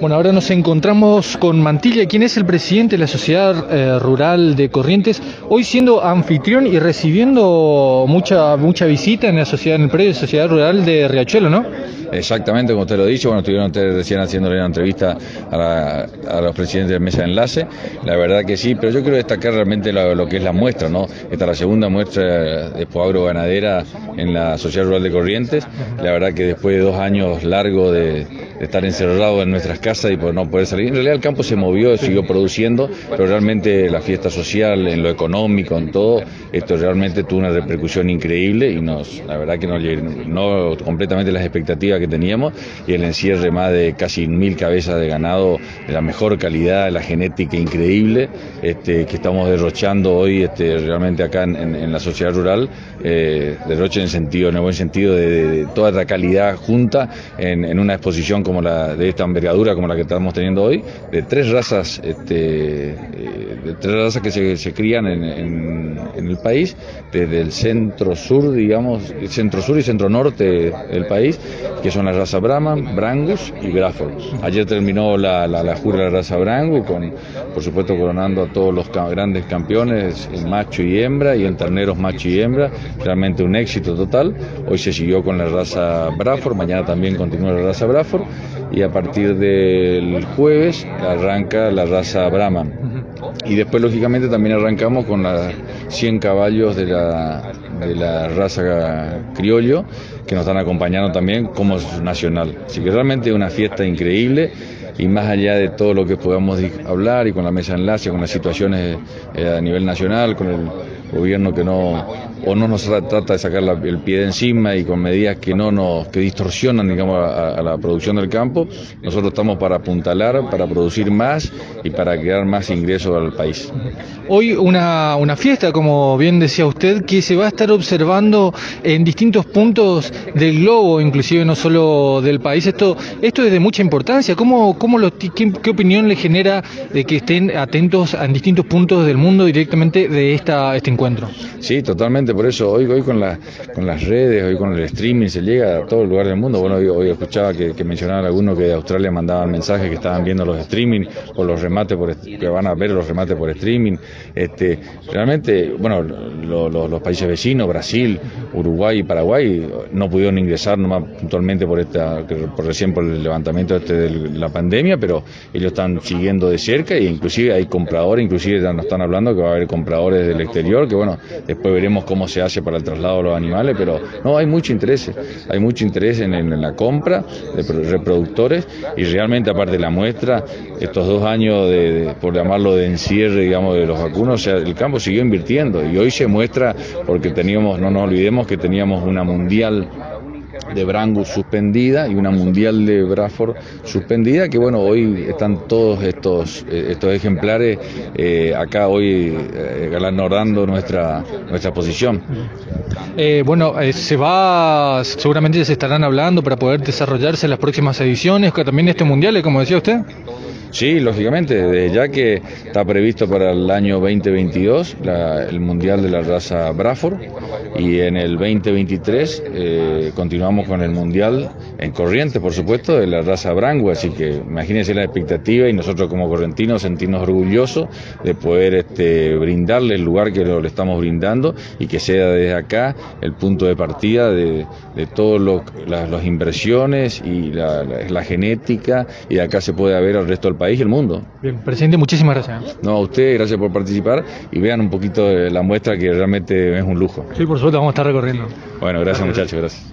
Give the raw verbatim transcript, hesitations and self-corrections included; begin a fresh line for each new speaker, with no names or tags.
Bueno, ahora nos encontramos con Mantilla, quien es el presidente de la Sociedad eh, Rural de Corrientes, hoy siendo anfitrión y recibiendo mucha mucha visita en la sociedad, en el predio de Sociedad Rural de Riachuelo, ¿no?
Exactamente, como usted lo dice, bueno, estuvieron ustedes recién haciéndole una entrevista a, la, a los presidentes de mesa de enlace, la verdad que sí, pero yo quiero destacar realmente lo, lo que es la muestra, ¿no? Esta es la segunda muestra de Expo Agro Ganadera en la Sociedad Rural de Corrientes, la verdad que después de dos años largos de, de estar encerrados en nuestras casas y por no poder salir, en realidad el campo se movió, siguió produciendo, pero realmente la fiesta social, en lo económico, en todo, esto realmente tuvo una repercusión increíble y nos, la verdad que nos llenó completamente las expectativas que teníamos, y el encierre más de casi mil cabezas de ganado de la mejor calidad, de la genética increíble, este, que estamos derrochando hoy este, realmente acá en, en, en la sociedad rural, eh, derroche en el sentido, en el buen sentido de, de, de toda la calidad junta en, en una exposición como la de esta envergadura como la que estamos teniendo hoy, de tres razas, este, eh, de tres razas que se, se crían en, en, en el país, desde el centro sur, digamos, centro sur y centro norte del país, que son las razas Brahman, Brangus y Braford. Ayer terminó la, la, la jura de la raza Brangus, con, por supuesto coronando a todos los ca grandes campeones, en macho y hembra, y en terneros macho y hembra, realmente un éxito total. Hoy se siguió con la raza Braford, mañana también continúa la raza Braford, y a partir del jueves arranca la raza Brahman. Y después lógicamente también arrancamos con los cien caballos de la, de la raza criollo, que nos están acompañando también como nacional. Así que realmente es una fiesta increíble, y más allá de todo lo que podamos hablar y con la mesa de enlace, con las situaciones eh, a nivel nacional, con el gobierno que no o no nos trata de sacar la, el pie de encima y con medidas que no nos que distorsionan, digamos, a, a la producción del campo, nosotros estamos para apuntalar, para producir más y para crear más ingresos al país.
Hoy una, una fiesta, como bien decía usted, que se va a estar observando en distintos puntos del globo, inclusive no solo del país. Esto esto es de mucha importancia. ¿Cómo, cómo lo, qué, qué opinión le genera de que estén atentos en distintos puntos del mundo directamente de esta este encuentro?
Sí, totalmente. Por eso hoy hoy con, la, con las redes, hoy con el streaming se llega a todo el lugar del mundo. Bueno, hoy, hoy escuchaba que, que mencionaban algunos que de Australia mandaban mensajes que estaban viendo los streaming o los remates por que van a ver los remates por streaming. Este, realmente, bueno, lo, lo, los países vecinos, Brasil, Uruguay y Paraguay, no pudieron ingresar nomás puntualmente por esta, por recién por el levantamiento este de la pandemia, pero ellos están siguiendo de cerca, e inclusive hay compradores, inclusive ya nos están hablando que va a haber compradores del exterior, que bueno, después veremos cómo se hace para el traslado de los animales, pero no, hay mucho interés, hay mucho interés en, en la compra de reproductores, y realmente aparte de la muestra, estos dos años de, de por llamarlo de encierre, digamos, de los vacunos, o sea, el campo siguió invirtiendo, y hoy se muestra porque teníamos, no nos olvidemos que teníamos una mundial de Brangus suspendida y una mundial de Braford suspendida, que bueno, hoy están todos estos estos ejemplares eh, acá hoy eh, galardonando nuestra nuestra posición.
Eh, bueno, eh, se va, seguramente se estarán hablando para poder desarrollarse en las próximas ediciones, que también este mundial, como decía usted.
Sí, lógicamente, ya que está previsto para el año veinte veintidós la, el Mundial de la raza Braford, y en el veinte veintitrés eh, continuamos con el Mundial en Corrientes, por supuesto, de la raza Brangus, así que imagínense la expectativa, y nosotros como correntinos sentirnos orgullosos de poder este, brindarle el lugar que lo, le estamos brindando, y que sea desde acá el punto de partida de, de todas las, las inversiones y la, la, la genética, y de acá se puede ver al resto del país y el mundo.
Bien, presidente, muchísimas gracias.
No, a usted, gracias por participar, y vean un poquito de la muestra, que realmente es un lujo.
Sí, por supuesto, vamos a estar recorriendo.
Bueno, gracias muchachos, gracias.